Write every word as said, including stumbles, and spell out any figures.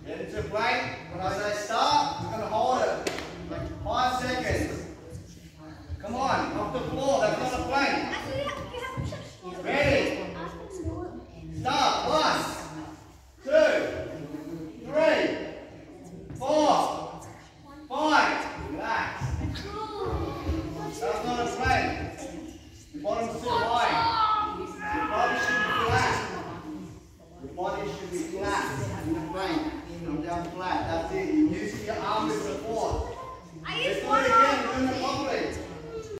Get into a plank. When I say stop, we're going to hold it. Like five seconds. Come on, off the floor. That's not a